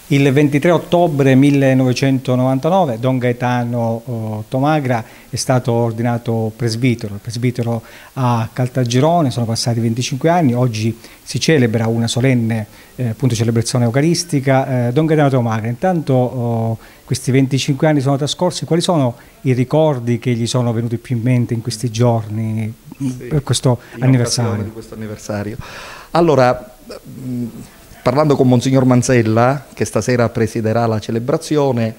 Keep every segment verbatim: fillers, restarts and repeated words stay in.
Il ventitré ottobre millenovecentonovantanove Don Gaetano oh, Tomagra è stato ordinato presbitero, presbitero a Caltagirone. Sono passati venticinque anni, oggi si celebra una solenne eh, appunto celebrazione eucaristica. Eh, Don Gaetano Tomagra, intanto oh, questi venticinque anni sono trascorsi, quali sono i ricordi che gli sono venuti più in mente in questi giorni sì, per questo anniversario? Di questo anniversario? Allora, mh, parlando con Monsignor Manzella, che stasera presiderà la celebrazione,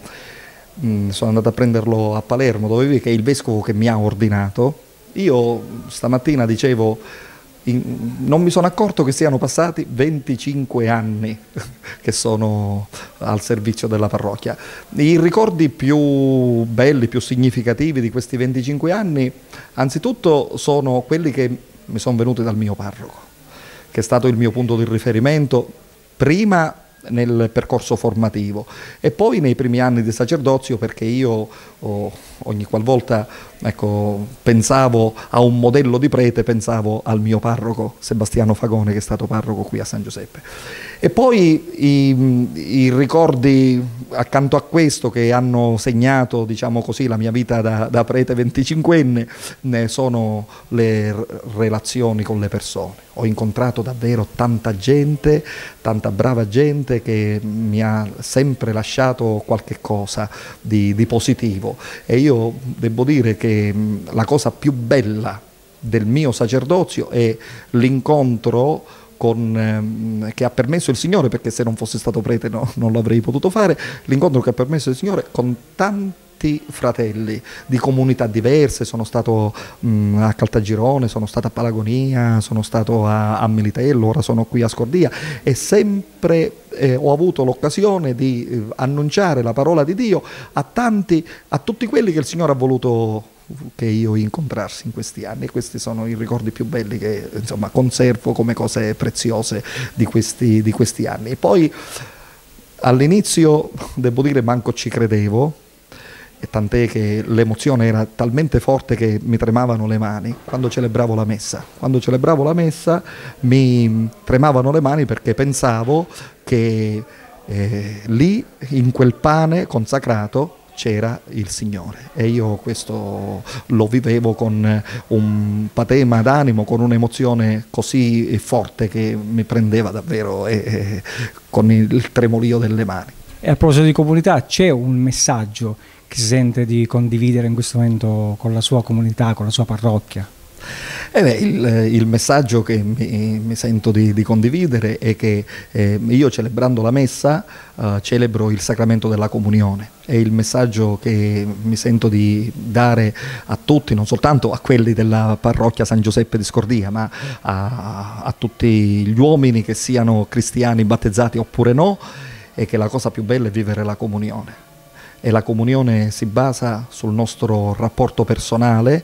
mh, sono andato a prenderlo a Palermo, dove vive, che è il vescovo che mi ha ordinato. Io stamattina dicevo, in, non mi sono accorto che siano passati venticinque anni che sono al servizio della parrocchia. I ricordi più belli, più significativi di questi venticinque anni, anzitutto sono quelli che mi sono venuti dal mio parroco, che è stato il mio punto di riferimento prima nel percorso formativo e poi nei primi anni di sacerdozio, perché io oh, ogni qualvolta ecco, pensavo a un modello di prete pensavo al mio parroco Sebastiano Fagone, che è stato parroco qui a San Giuseppe. E poi i, i ricordi accanto a questo che hanno segnato, diciamo così, la mia vita da, da prete venticinquenne ne sono le relazioni con le persone. Ho incontrato davvero tanta gente, tanta brava gente che mi ha sempre lasciato qualche cosa di, di positivo, e io devo dire che la cosa più bella del mio sacerdozio è l'incontro Con, ehm, che ha permesso il Signore, perché se non fosse stato prete no, non l'avrei potuto fare, l'incontro che ha permesso il Signore con tanti fratelli di comunità diverse. Sono stato mh, a Caltagirone, sono stato a Palagonia, sono stato a, a Militello, ora sono qui a Scordia, e sempre eh, ho avuto l'occasione di eh, annunciare la parola di Dio a tanti, a tutti quelli che il Signore ha voluto che io incontrarsi in questi anni, e questi sono i ricordi più belli che insomma conservo come cose preziose di questi, di questi anni. E poi all'inizio devo dire manco ci credevo, e tant'è che l'emozione era talmente forte che mi tremavano le mani quando celebravo la messa. Quando celebravo la messa mi tremavano le mani perché pensavo che eh, lì in quel pane consacrato c'era il Signore, e io questo lo vivevo con un patema d'animo, con un'emozione così forte che mi prendeva davvero e, e, con il tremolio delle mani. E a proposito di comunità, c'è un messaggio che si sente di condividere in questo momento con la sua comunità, con la sua parrocchia? Eh beh, il, il messaggio che mi, mi sento di, di condividere è che eh, io, celebrando la messa, eh, celebro il sacramento della comunione. È il messaggio che mi sento di dare a tutti, non soltanto a quelli della parrocchia San Giuseppe di Scordia, ma a, a tutti gli uomini, che siano cristiani battezzati oppure no, e che la cosa più bella è vivere la comunione. E la comunione si basa sul nostro rapporto personale,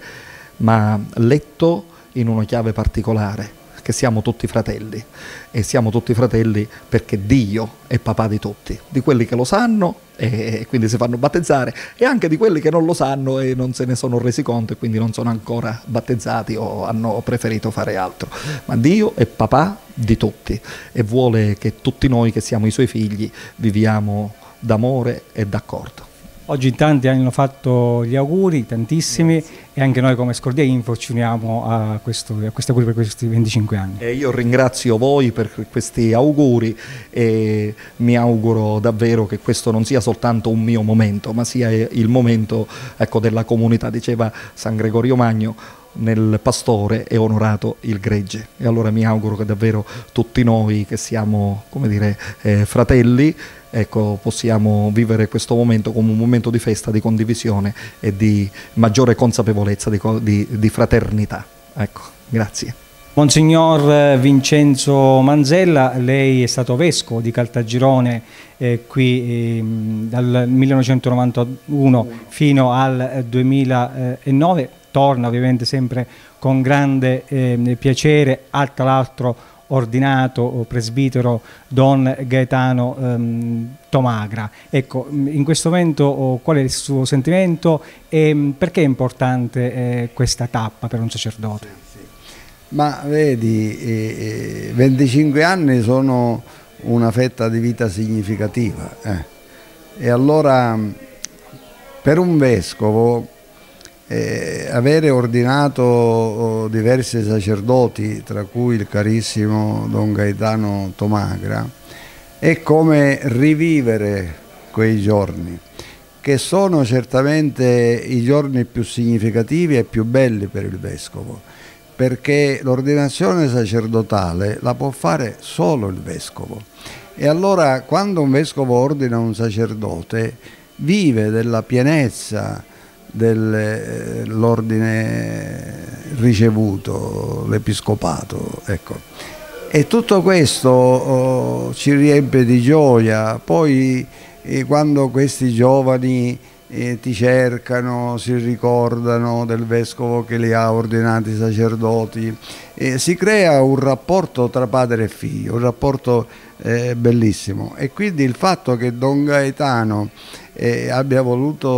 ma letto in una chiave particolare, che siamo tutti fratelli, e siamo tutti fratelli perché Dio è papà di tutti, di quelli che lo sanno e quindi si fanno battezzare, e anche di quelli che non lo sanno e non se ne sono resi conto e quindi non sono ancora battezzati o hanno preferito fare altro. Ma Dio è papà di tutti e vuole che tutti noi, che siamo i suoi figli, viviamo d'amore e d'accordo. Oggi in tanti hanno fatto gli auguri, tantissimi. Grazie. E anche noi come Scordia Info ci uniamo a, questo, a questi auguri per questi venticinque anni. E io ringrazio voi per questi auguri e mi auguro davvero che questo non sia soltanto un mio momento, ma sia il momento, ecco, della comunità. Diceva San Gregorio Magno: nel pastore è onorato il gregge. E allora mi auguro che davvero tutti noi, che siamo, come dire, eh, fratelli, ecco, possiamo vivere questo momento come un momento di festa, di condivisione e di maggiore consapevolezza di, di, di fraternità. Ecco, grazie. Monsignor Vincenzo Manzella, lei è stato vescovo di Caltagirone eh, qui eh, dal millenovecentonovantuno fino al duemilanove, torna ovviamente sempre con grande eh, piacere, tra l'altro ordinato presbitero Don Gaetano ehm, Tomagra. Ecco, in questo momento oh, qual è il suo sentimento e perché è importante eh, questa tappa per un sacerdote? Ma vedi, eh, venticinque anni sono una fetta di vita significativa. Eh. E allora per un vescovo eh, avere ordinato oh, diversi sacerdoti, tra cui il carissimo Don Gaetano Tomagra, è come rivivere quei giorni, che sono certamente i giorni più significativi e più belli per il vescovo, perché l'ordinazione sacerdotale la può fare solo il vescovo. E allora quando un vescovo ordina un sacerdote vive della pienezza dell'ordine ricevuto, l'episcopato, ecco. E tutto questo oh, ci riempie di gioia. Poi eh, quando questi giovani eh, ti cercano, si ricordano del vescovo che li ha ordinati sacerdoti, eh, si crea un rapporto tra padre e figlio, un rapporto eh, bellissimo. E quindi il fatto che Don Gaetano eh, abbia voluto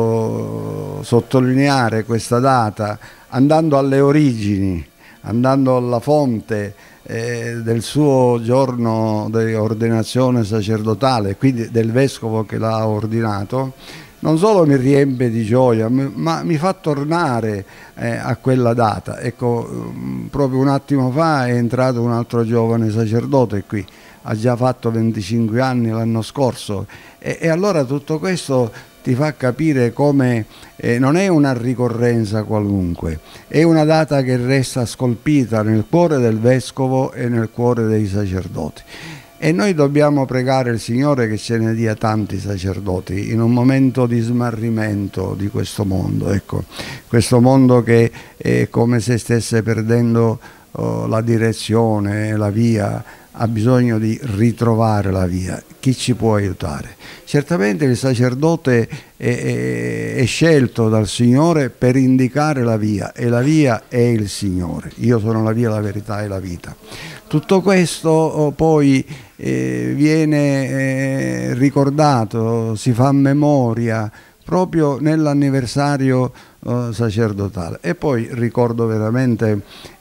oh, sottolineare questa data andando alle origini, andando alla fonte eh, del suo giorno di ordinazione sacerdotale, quindi del vescovo che l'ha ordinato, non solo mi riempie di gioia, ma mi fa tornare eh, a quella data. Ecco, proprio un attimo fa è entrato un altro giovane sacerdote qui, ha già fatto venticinque anni l'anno scorso, e, e allora tutto questo ti fa capire come eh, non è una ricorrenza qualunque, è una data che resta scolpita nel cuore del vescovo e nel cuore dei sacerdoti. E noi dobbiamo pregare il Signore che ce ne dia tanti sacerdoti in un momento di smarrimento di questo mondo, ecco, questo mondo che è come se stesse perdendo oh, la direzione, la via, ha bisogno di ritrovare la via. Chi ci può aiutare? Certamente il sacerdote è, è, è scelto dal Signore per indicare la via, e la via è il Signore. Io sono la via, la verità e la vita. Tutto questo oh, poi eh, viene eh, ricordato, si fa memoria proprio nell'anniversario eh, sacerdotale. E poi ricordo veramente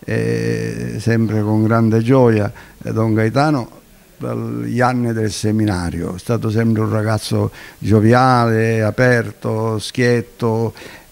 eh, sempre con grande gioia eh, Don Gaetano dagli anni del seminario. È stato sempre un ragazzo gioviale, aperto, schietto,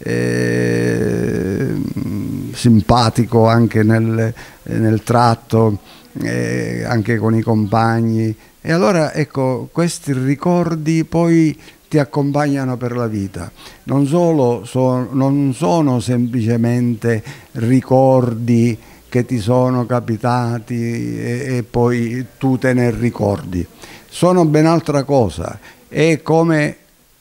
eh, simpatico anche nel, nel tratto, eh, anche con i compagni. E allora ecco, questi ricordi poi ti accompagnano per la vita. Non solo so, non sono semplicemente ricordi che ti sono capitati e, e poi tu te ne ricordi, sono ben altra cosa. È come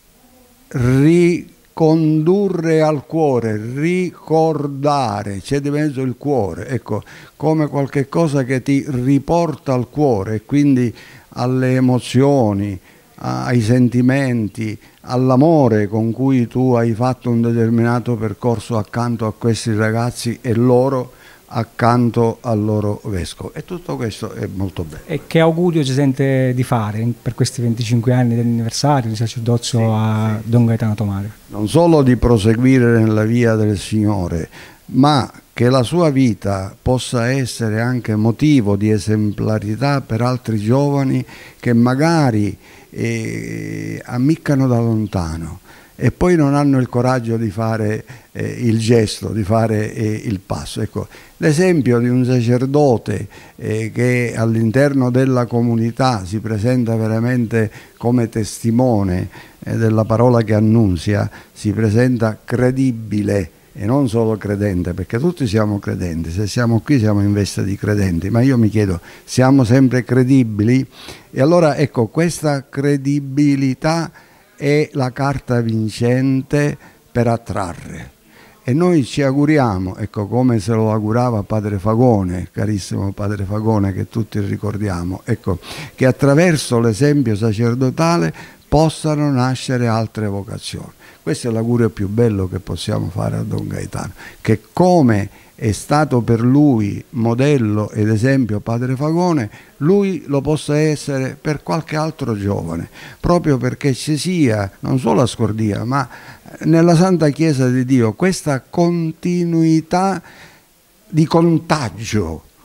ricondurre al cuore, ricordare, c'è di mezzo il cuore, ecco, come qualche cosa che ti riporta al cuore e quindi alle emozioni, ai sentimenti, all'amore con cui tu hai fatto un determinato percorso accanto a questi ragazzi e loro accanto al loro vescovo. E tutto questo è molto bello. E che augurio ci sente di fare per questi venticinque anni dell'anniversario di sacerdozio sì, a sì. Don Gaetano Tomagra? Non solo di proseguire nella via del Signore, ma che la sua vita possa essere anche motivo di esemplarità per altri giovani che magari eh, ammiccano da lontano e poi non hanno il coraggio di fare eh, il gesto, di fare eh, il passo. Ecco, l'esempio di un sacerdote eh, che all'interno della comunità si presenta veramente come testimone eh, della parola che annunzia, si presenta credibile e non solo credente, perché tutti siamo credenti, se siamo qui siamo in veste di credenti, ma io mi chiedo, siamo sempre credibili? E allora ecco, questa credibilità è la carta vincente per attrarre. E noi ci auguriamo, ecco, come se lo augurava Padre Fagone, carissimo Padre Fagone che tutti ricordiamo, ecco, che attraverso l'esempio sacerdotale possano nascere altre vocazioni. Questo è l'augurio più bello che possiamo fare a Don Gaetano, che come è stato per lui modello ed esempio Padre Fagone, lui lo possa essere per qualche altro giovane, proprio perché ci sia, non solo a Scordia, ma nella Santa Chiesa di Dio, questa continuità di contagio,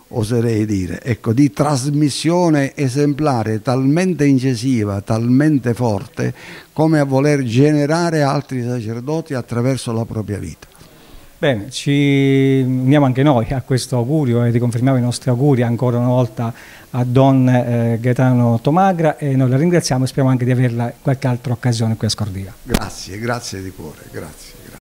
oserei dire, ecco, di trasmissione esemplare, talmente incisiva, talmente forte, come a voler generare altri sacerdoti attraverso la propria vita. Bene, ci uniamo anche noi a questo augurio e riconfermiamo i nostri auguri ancora una volta a Don eh, Gaetano Tomagra, e noi la ringraziamo e speriamo anche di averla in qualche altra occasione qui a Scordina. Grazie, grazie di cuore, grazie.